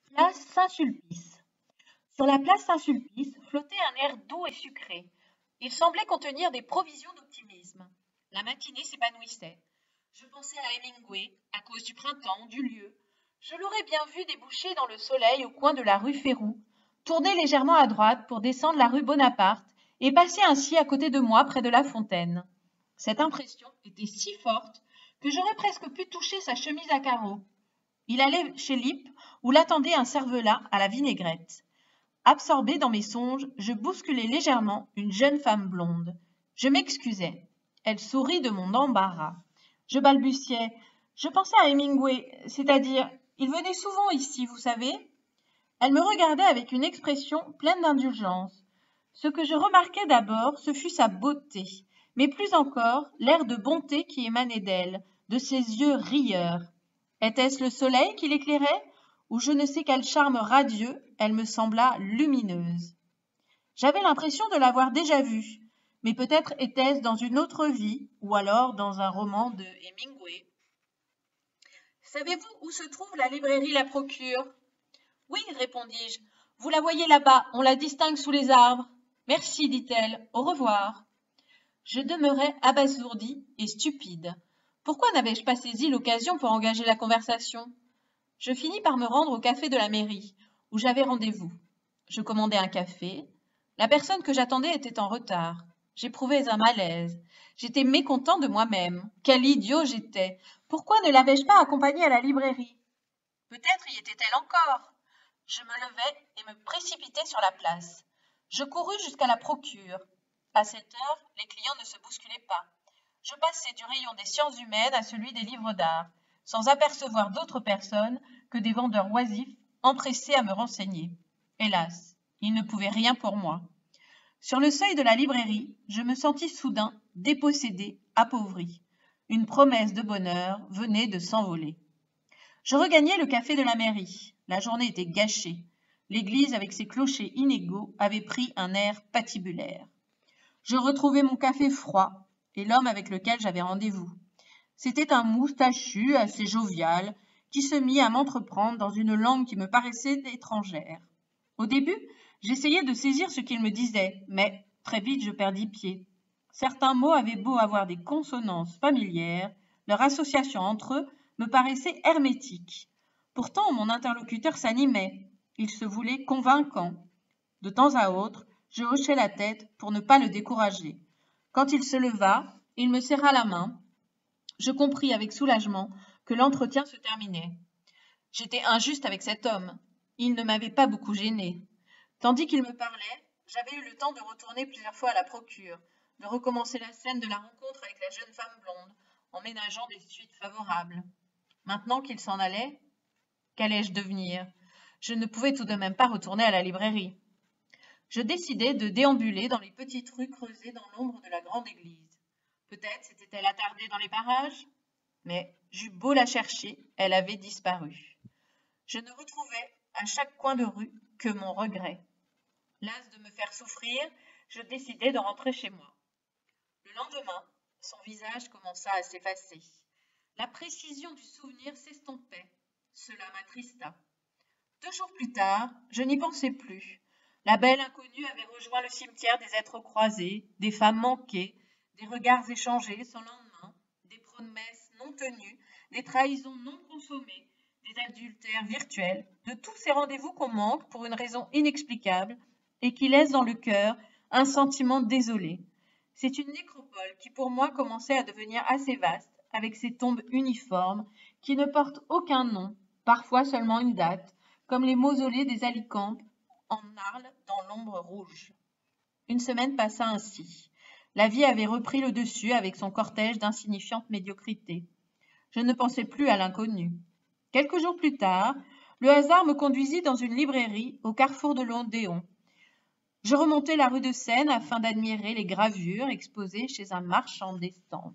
Place Saint-Sulpice. Sur la place Saint-Sulpice flottait un air doux et sucré. Il semblait contenir des provisions d'optimisme. La matinée s'épanouissait. Je pensais à Hemingway, à cause du printemps, du lieu. Je l'aurais bien vu déboucher dans le soleil au coin de la rue Férou, tourner légèrement à droite pour descendre la rue Bonaparte et passer ainsi à côté de moi près de la fontaine. Cette impression était si forte que j'aurais presque pu toucher sa chemise à carreaux. Il allait chez Lippe, où l'attendait un cervelas à la vinaigrette. Absorbé dans mes songes, je bousculai légèrement une jeune femme blonde. Je m'excusai. Elle sourit de mon embarras. Je balbutiai. Je pensais à Hemingway, c'est-à-dire, il venait souvent ici, vous savez. Elle me regardait avec une expression pleine d'indulgence. Ce que je remarquai d'abord, ce fut sa beauté, mais plus encore l'air de bonté qui émanait d'elle, de ses yeux rieurs. Était-ce le soleil qui l'éclairait, ou je ne sais quel charme radieux, elle me sembla lumineuse. J'avais l'impression de l'avoir déjà vue, mais peut-être était-ce dans une autre vie, ou alors dans un roman de Hemingway. Savez-vous où se trouve la librairie La Procure? Oui, répondis-je. Vous la voyez là-bas, on la distingue sous les arbres. Merci, dit-elle. Au revoir. Je demeurai abasourdi et stupide. Pourquoi n'avais-je pas saisi l'occasion pour engager la conversation? Je finis par me rendre au café de la mairie, où j'avais rendez-vous. Je commandai un café. La personne que j'attendais était en retard. J'éprouvais un malaise. J'étais mécontent de moi-même. Quel idiot j'étais! Pourquoi ne l'avais-je pas accompagnée à la librairie? Peut-être y était-elle encore. Je me levai et me précipitai sur la place. Je courus jusqu'à la Procure. À cette heure, les clients ne se bousculaient pas. Je passai du rayon des sciences humaines à celui des livres d'art, sans apercevoir d'autres personnes que des vendeurs oisifs empressés à me renseigner. Hélas, ils ne pouvaient rien pour moi. Sur le seuil de la librairie, je me sentis soudain dépossédé, appauvri. Une promesse de bonheur venait de s'envoler. Je regagnai le café de la mairie. La journée était gâchée. L'église, avec ses clochers inégaux, avait pris un air patibulaire. Je retrouvai mon café froid et l'homme avec lequel j'avais rendez-vous. C'était un moustachu assez jovial qui se mit à m'entreprendre dans une langue qui me paraissait étrangère. Au début, j'essayais de saisir ce qu'il me disait, mais très vite je perdis pied. Certains mots avaient beau avoir des consonances familières, leur association entre eux me paraissait hermétique. Pourtant, mon interlocuteur s'animait. Il se voulait convaincant. De temps à autre, je hochai la tête pour ne pas le décourager. Quand il se leva, il me serra la main. Je compris avec soulagement que l'entretien se terminait. J'étais injuste avec cet homme. Il ne m'avait pas beaucoup gênée. Tandis qu'il me parlait, j'avais eu le temps de retourner plusieurs fois à la Procure, de recommencer la scène de la rencontre avec la jeune femme blonde, en ménageant des suites favorables. Maintenant qu'il s'en allait, qu'allais-je devenir? Je ne pouvais tout de même pas retourner à la librairie. Je décidai de déambuler dans les petites rues creusées dans l'ombre de la grande église. Peut-être s'était-elle attardée dans les parages, mais j'eus beau la chercher, elle avait disparu. Je ne retrouvais à chaque coin de rue que mon regret. Las de me faire souffrir, je décidai de rentrer chez moi. Le lendemain, son visage commença à s'effacer. La précision du souvenir s'estompait. Cela m'attrista. 2 jours plus tard, je n'y pensais plus. La belle inconnue avait rejoint le cimetière des êtres croisés, des femmes manquées, des regards échangés sans lendemain, des promesses non tenues, des trahisons non consommées, des adultères virtuels, de tous ces rendez-vous qu'on manque pour une raison inexplicable et qui laissent dans le cœur un sentiment désolé. C'est une nécropole qui pour moi commençait à devenir assez vaste, avec ses tombes uniformes qui ne portent aucun nom, parfois seulement une date, comme les mausolées des Alicampes en Arles dans l'ombre rouge. Une semaine passa ainsi. La vie avait repris le dessus avec son cortège d'insignifiantes médiocrités. Je ne pensais plus à l'inconnu. Quelques jours plus tard, le hasard me conduisit dans une librairie au carrefour de l'Odéon. Je remontai la rue de Seine afin d'admirer les gravures exposées chez un marchand d'estampes.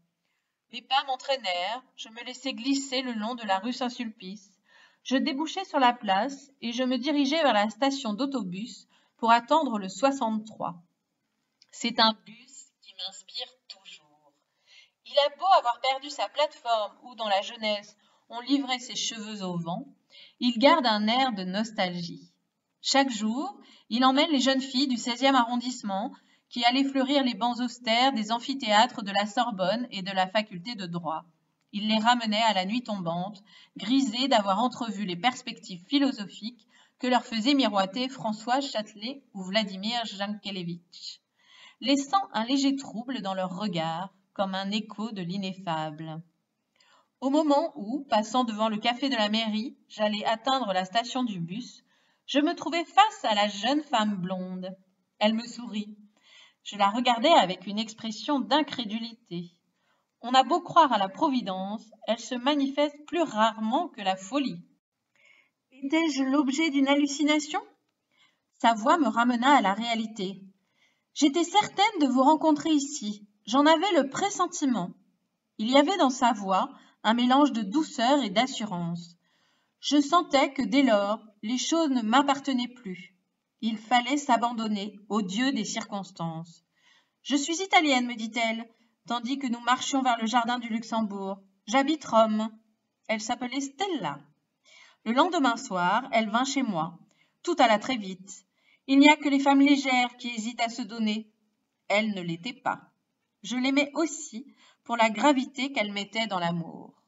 Mes pas m'entraînèrent, je me laissai glisser le long de la rue Saint-Sulpice. Je débouchai sur la place et je me dirigeai vers la station d'autobus pour attendre le 63. C'est un bus qui m'inspire toujours. Il a beau avoir perdu sa plateforme où, dans la jeunesse, on livrait ses cheveux au vent, Il garde un air de nostalgie. Chaque jour, il emmène les jeunes filles du 16e arrondissement qui allaient fleurir les bancs austères des amphithéâtres de la Sorbonne et de la faculté de droit. Il les ramenait à la nuit tombante, grisés d'avoir entrevu les perspectives philosophiques que leur faisait miroiter François Châtelet ou Vladimir Jankélévitch, laissant un léger trouble dans leur regard, comme un écho de l'ineffable. Au moment où, passant devant le café de la mairie, j'allais atteindre la station du bus, je me trouvais face à la jeune femme blonde. Elle me sourit. Je la regardais avec une expression d'incrédulité. On a beau croire à la providence, elle se manifeste plus rarement que la folie. Étais-je l'objet d'une hallucination? Sa voix me ramena à la réalité. J'étais certaine de vous rencontrer ici. J'en avais le pressentiment. Il y avait dans sa voix un mélange de douceur et d'assurance. Je sentais que dès lors, les choses ne m'appartenaient plus. Il fallait s'abandonner au Dieu des circonstances. Je suis italienne, me dit-elle, tandis que nous marchions vers le jardin du Luxembourg. J'habite Rome. Elle s'appelait Stella. Le lendemain soir, elle vint chez moi. Tout alla très vite. Il n'y a que les femmes légères qui hésitent à se donner. Elle ne l'était pas. Je l'aimais aussi pour la gravité qu'elle mettait dans l'amour.